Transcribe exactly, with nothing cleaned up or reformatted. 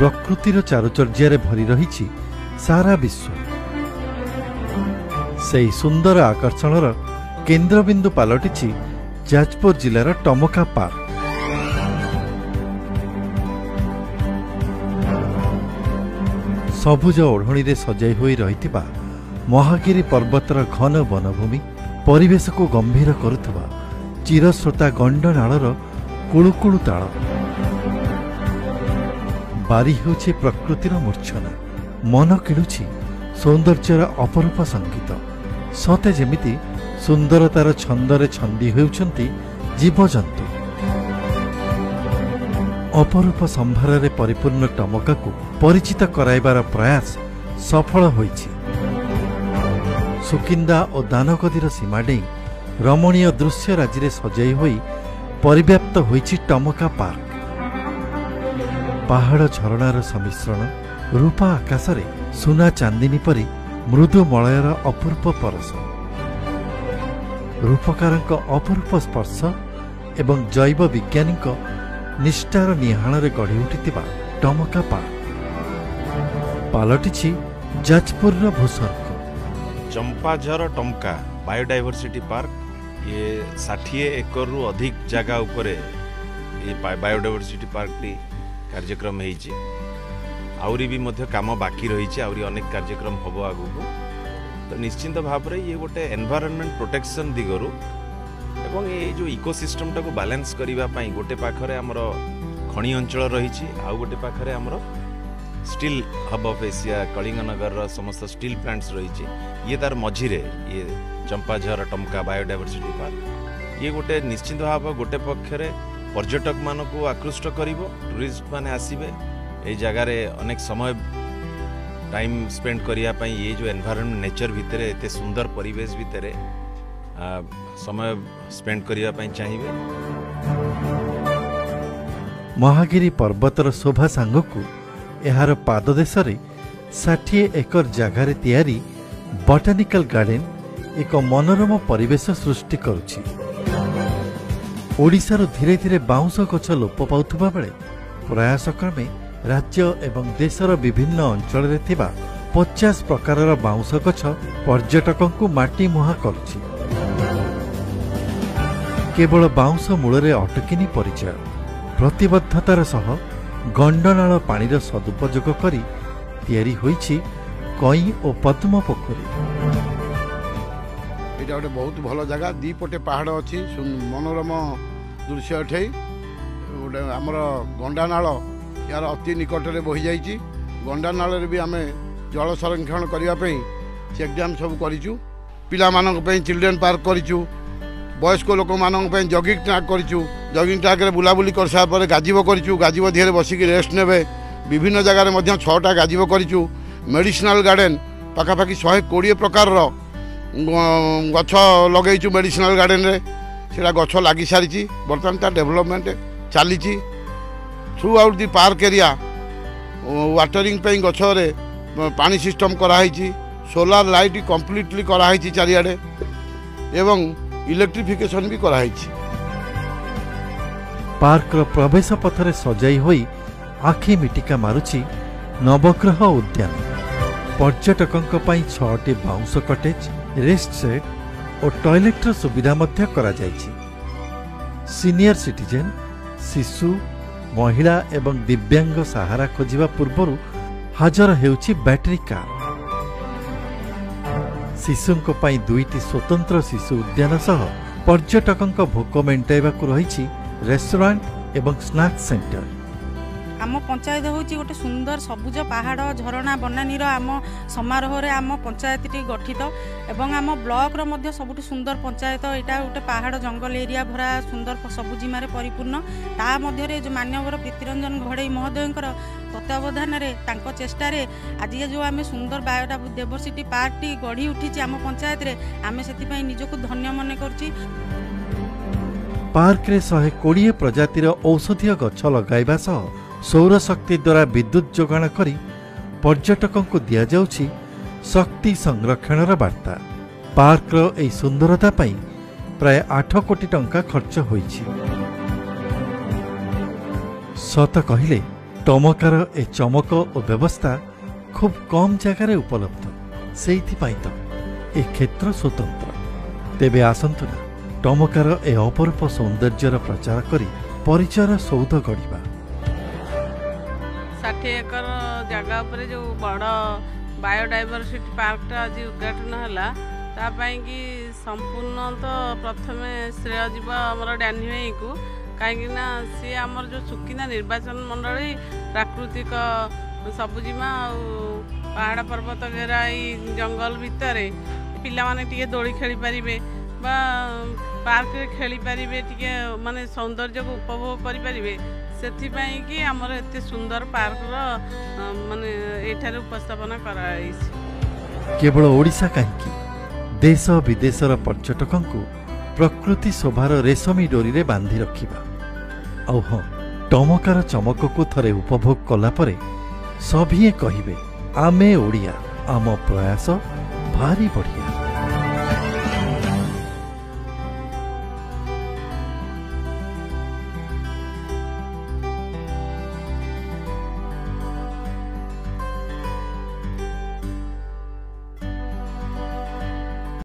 प्रकृतिर चारुचर्यारे भरी रही सारा विश्व। से सुंदर आकर्षणर केन्द्रबिंदु पलटि जाजपुर जिलार टमका पार्क। सबुज ओढ़णी रे सजाई होई रहिथिबा महागिरी पर्वतर घन वनभूमि परिवेश को गंभीर करुथबा चिरश्रोता गंडनाळर कुळुकुळु ताळ। बारी हेउछि प्रकृतिर मूर्छना, मन किणुछि सौंदर्यर अपरूप संगीत। सते जेमिति सुंदरतार छंदरे छंदी हेउछन्ति जीवजंतु। अपरूप संभार परिपूर्ण टमका को परिचित कराइबार प्रयास सफल होइछि। सुकिंदा और दानगदीर सीमा डेई रमणीय दृश्य राज्य सजाई होई परिव्याप्त होइछि टमका पार्क। पहाड़ झरणार सम्मिश्रण, रूपा आकाशरे सुना चांदिनी परी मृदु मलयर अपूर्व परस, रूपकारक अपूर्व स्पर्श एवं जैव विज्ञानीक निष्ठार निहाणरे गढ़ी उठिथिबा टमका पार्क पालटिछि जाजपुर भूस्वर्ग। चंपाझर टमका बायोडाइवर्सिटी पार्क ये षाठी एकर रु अधिक जगह उपरे ये बायोडाइवर्सिटी पार्क टी कार्यक्रम होइछि। आउरी भी मध्य काम बाकी रही आउरी अनेक कार्यक्रम हम आगु तो निश्चिंत भाव में ये गोटे एनवायरनमेंट प्रोटेक्शन दिगरु एवं ये जो इकोसिस्टम टाको बैलेंस करिबा पई गोटे पाखरे हमर खणी अंचल रही आउ गोटे पाखरे हमर steel hub of Asia Kalinganagar समस्त स्टील प्लांट्स रही ये तार मझिरे ये चंपाझर टमका बायोडाइवर्सिटी पार्क ये गोटे निश्चिंत भाव गोटे पक्षरे पर्यटक मान को आकृष्ट करिवो, टूरिस्ट माने आसीबे ए जगार अनेक समय टाइम स्पेंड करिया पई ये जो एनवायरनमेंट नेचर भितर एते सुंदर परिवेश भितर समय स्पेंड करिया पई चाहिबे। महागिरी पर्वतर शोभा सांगकू एहार पाददेश षाठी एकर जगार तैयारी बॉटनिकल गार्डन एक मनोरम परिवेश सृष्टि करुछि। ओडिशार धीरे धीरे बाउंश गछ लोप पाउथबा बेले प्रयास क्रमे राज्य एवं देशर विभिन्न अंचल रे थिबा पचास प्रकारर बाउंश गछ पर्यटकों को माटी मुहा करुछि। केवल बाउंश मूलरे अटकिनी परिचय प्रतिबद्धतार सह गंडनाळ पानीर सदुपयोग करी तैयारी होइछि कई और पद्म पोखरी। एटा गोटे बहुत भल जगह, दी पटे पहाड़ अच्छी मनोरम दृश्य अठे गोटे आमर गंडानाळ यार अति निकट में बही जाइए। गंडानाळ भी आम जल संरक्षण करने चेक डैम सब करूँ, पिला चिल्ड्रेन पार्क करूँ, वयस्क लोक मान जगिंग ट्रैक करूँ, जगिंग ट्रैक रे बुलाबुली कर सारे गाजीब करूँ, गाजीब धीरे बसिक रेस्ट ने विभिन्न जगह छटा गाजीब करूँ। मेडिसिनाल गार्डन पाखापाखि शहे कोड़े प्रकार गछ लगेचु मेडिसिनाल गार्डन रे सेटा गछ लगी सारी बर्तमान तार डेवलपमेंट चली throughout the park area. Watering पे गछरे पानी सिस्टम कराई, सोलार लाइट कंप्लीटली कराई चारिआडे एवं इलेक्ट्रिफिकेशन भी कराई। पार्क रो प्रवेश पथरे सजाई होई आखि मिटिका मारुछि नवग्रह उद्यान। पर्यटकों पई छटी बाउंस कटेज, रेस्ट सेट और टॉयलेट सुविधा मध्य करा जायछि। सीनियर सिटीजन, शिशु, महिला एवं दिव्यांग सहारा खोजिबा पूर्वरु हाजर हेउछि बैटरी कार। शिशुंको पई दुईटी स्वतंत्र शिशु उद्यान सह पर्यटकों भोक मेंटाइबाकु रहिछि रेस्टोरेंट एवं स्नैक्स सेंटर। आम पंचायत हूँ गोटे सुंदर सबुज पहाड़ झरणा बनानीर आम समारोह रे आम पंचायत टी गठित एवं आम ब्लॉक रो मध्य सबुठ सुंदर पंचायत यहाँ गोटे पहाड़ जंगल एरिया भरा सुंदर सबुजिमार परिपूर्ण। ता मध्य जो मान्यवर प्रीतिरंजन घड़ई महोदयंकर तत्वावधान चेष्टा आज जो आम सुंदर बायोडाइवर्सिटी पार्क टी गढ़ी उठी आम पंचायत रे आम से निजक धन्य मन कर। पार्क रे शहे कोड़े प्रजातिर औषधीय गछ लगाइबा सह सौर शक्ति द्वारा विद्युत जोगाण करी पर्यटकों को दिया जाउछि शक्ति संरक्षणर वार्ता। पार्क रो एई सुंदरता पई प्राय आठ कोटी टंका खर्च होइछि। सत कहिले टमकार ए चमक और व्यवस्था खूब कम जगार उपलब्ध से तो ए क्षेत्र स्वतंत्र। तेबे आसंतु ना टमकार ए अपरूप सौंदर्यर प्रचार करी परिचय सौध गढ़ा। षाठी एकर जगह पर जो बड़ बायोडाइवर्सिटी पार्क आज उद्घाटन है ताकि संपूर्ण तो प्रथम श्रेय जीव आमर डैनी भाई को कहीं सी आमर जो सुकिना निर्वाचन मंडली प्राकृतिक सबुजिमा पहाड़ पर्वत घेरा जंगल भितर पिला माने टिके दोली खेली पारिबे बा पार्क रे खेली पारिबे टिके माने सौंदर्य को उपभोग करि पारिबे सेथिपाई कि आमर एते सुंदर पार्क रो माने एठारे उपस्थापना कराई। केवल ओडिशा कहीं देश विदेशर पर्यटकों प्रकृति शोभार रेशमी डोरी रे बांधि रखिबा औ हाँ टमकार चमक को थरे उपभोग कला परे सभिए कहिबे आमे ओडिया आम प्रयास भारी बढ़िया।